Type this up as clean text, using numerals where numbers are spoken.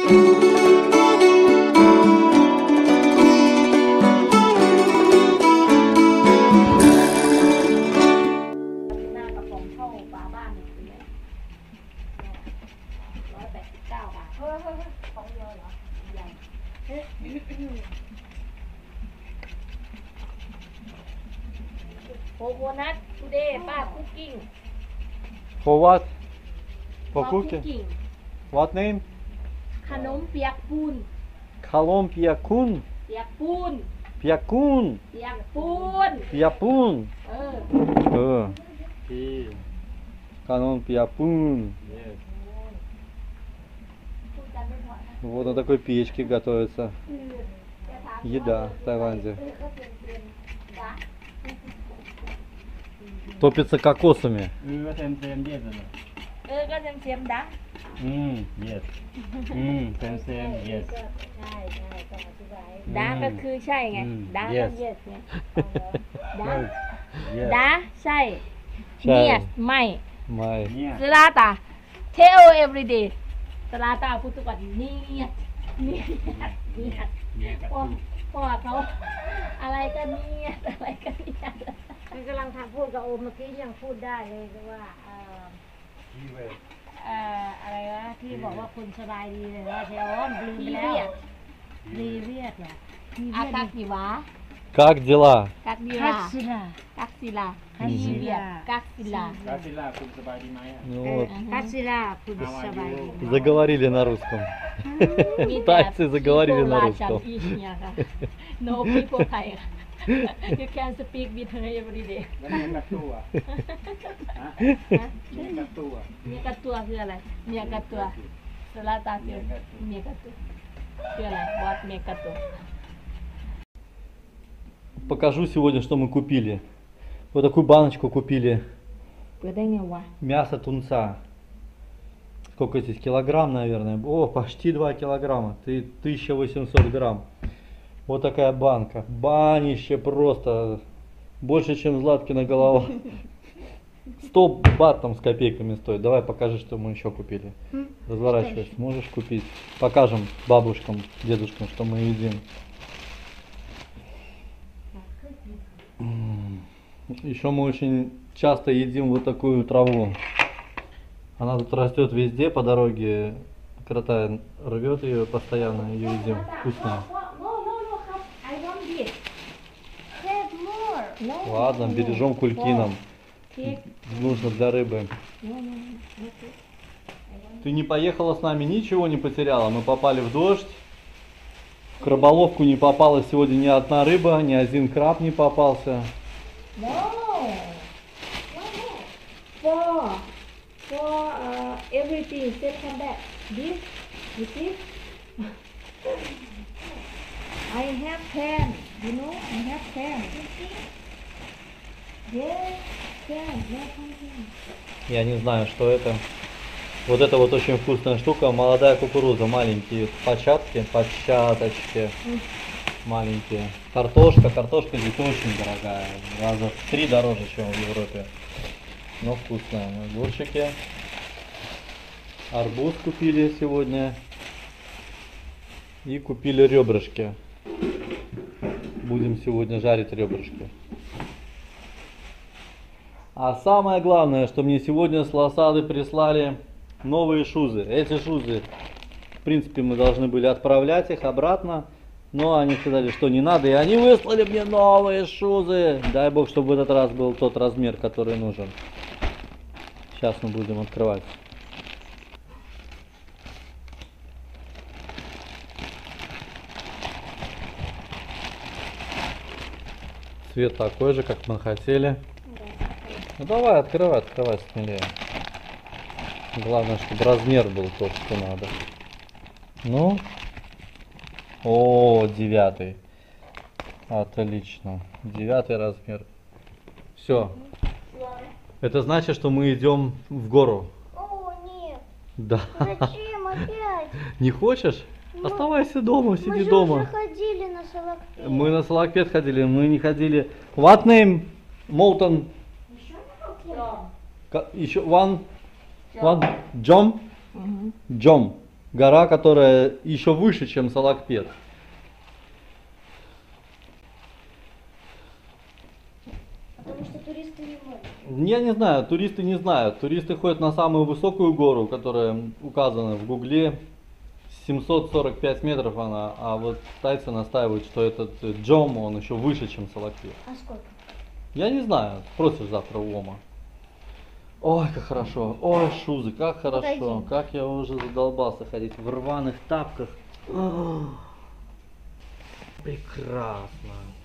หน้ากระป๋องเข้าฝาบ้านเนี่ยเลย189 บาทของเดียวเหรอใหญ่โคโคนัท today ป้า cooking For what? For for cooking? What name? ขนมเปียกปูน Kalom Piakun. เปียกปูน Piakun. เปียกปูน Piapun. เออ Kalom Piapun. พูดกันไม่พอนะ Вот на такой печке готовится จะถาม еда в Таиланде. ก็เป็นๆนะ Топится кокосами. ก็เต็มเต็มเย็ดเลยก็เสียมๆนะเย็ดเต็มเต็มเย็ดใช่ต้องอธิบายดาก็คือใช่ไงดาก็ yes เยสไงดาเย็ดดาใช่ใช่เนียสไม่ Май. เนี่ยสลาตา tell everyday สลาตาพูดทุกวันเนียสพ่อเขาอะไรก็เนียสอะไรก็เนียสมันกำลังทำพูดกับโอมเมื่อกี้ยังพูดได้เลยว่าอะไรวะที่บอกว่าคุณสบายดีเลยว่าเชออนลืมไปแล้วรีเวียดเหรออากาศวะ Как дела? กักดีคัลาตซิลากักศิลากักศิลากักศิลากาซิล่าคุณสบายดีไหมอ่ะ Ну вот, คัตซิลาคุณสบายดี заговорили на русском. มีแต่ Тайцы заговорили на ราชัน русском. อีเนี่ยค่ะ no people Thai ค่ะ you can speak with her every day แล้วเมียกัดตัวเมียกัดตัวเมียกัดตัวคืออะไรเมียกัดตัวสลาตาเมียกัดตัวคืออะไร what เมียกัดตัว Покажу сегодня, что мы купили. Вот такую баночку купили. เปิดได้ไงวะ Мясо тунца. Сколько здесь? Килограмм, наверное. О, почти 2 килограмма. 1800 грамм. Вот такая банка. Банище просто. Больше, чем Златкина голова. 100 бат там с копейками стоит. Давай покажи, что мы еще купили. Разворачивайся. Можешь купить. Покажем бабушкам, дедушкам, что мы едим. Еще мы очень часто едим вот такую траву. Она тут растет везде по дороге. Крота рвет ее постоянно, ее едим. Вкусная. noครับ I want this have more no Ладно, бережем кульки нам. Take. Нужно для рыбы. No. Ты не поехала с нами, ничего не потеряла. Мы попали в дождь. В краболовку не попала сегодня ни одна рыба, ни один краб не попался. No. For everything set come back. This, you see? I have pen. You know, I have pen. Yes, pen. No something. Я не знаю, что это. Вот это вот очень вкусная штука. Молодая кукуруза, маленькие початки, початочки. Маленькие. Картошка здесь очень дорогая. Раза в 3 дороже, чем в Европе. Но вкусная. Огурчики. Арбуз купили сегодня. И купили ребрышки. Будем сегодня жарить ребрышки. А самое главное, что мне сегодня с Лосады прислали новые шузы. Эти шузы, в принципе, мы должны были отправлять их обратно. Но они сказали, что не надо. И они выслали мне новые шузы. Дай бог, чтобы в этот раз был тот размер, который нужен. Сейчас мы будем открывать. Цвет такой же, как мы хотели. Ну давай, открывай смелее. Главное, чтобы размер был тот, что надо. Ну. О, 9. Отлично. 9 размер. Все. Это значит, что мы идем в гору. О, нет. Да. Зачем опять? Не хочешь? Оставайся дома, Мы сиди же дома. уже ходили на Салакпе. Мы на Салакпет ходили, мы не ходили. What name? Молтон. Еще one. Джом. Джом. гора, которая еще выше, чем Салакпет. Потому что туристы не могут. Я не знаю, туристы не знают. Туристы ходят на самую высокую гору, которая указана в Гугле. 745 метров она, а вот тайцы настаивают, что этот Джом, он еще выше, чем Салакпет. А сколько? Я не знаю, спросишь завтра у Ома. Ой, как хорошо, ой, Шузы, как хорошо, Подойди. как я уже задолбался ходить в рваных тапках. Прекрасно.